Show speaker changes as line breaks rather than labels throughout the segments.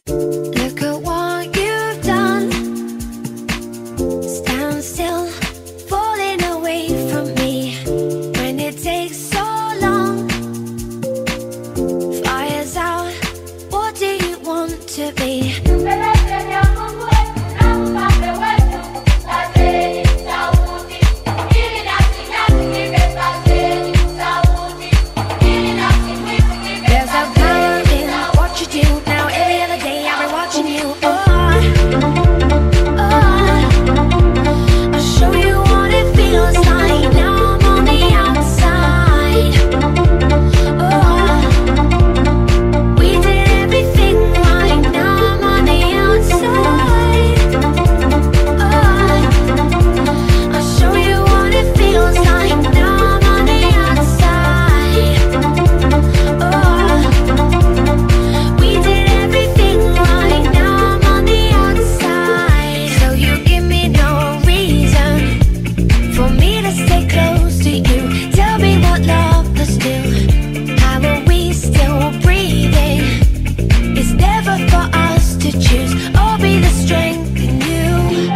Look at what you've done. Stand still, falling away from me. When it takes so long, fire's out, what do you want to be? There's a power in what you do. Now every other day I'll be watching you. I'll show you what it feels like. Now I'm on the outside. We did everything right. Now I'm on the outside. I'll show you what it feels like. Now I'm on the outside. We did everything right. Now I'm on the outside. So you give me no reason for me to stay close to you. Tell me what love does do. How are we still breathing? It's never for us to choose. I'll be the strength in you.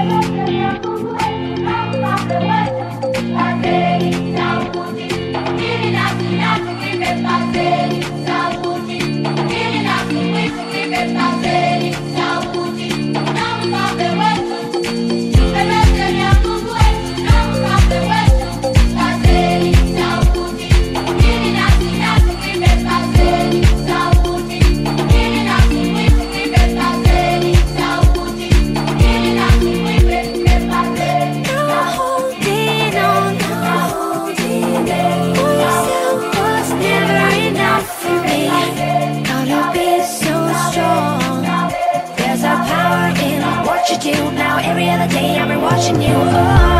Holding on, yourself was never enough for me. Gotta be so strong. There's a power in what you do. Now every other day I'll be watching you.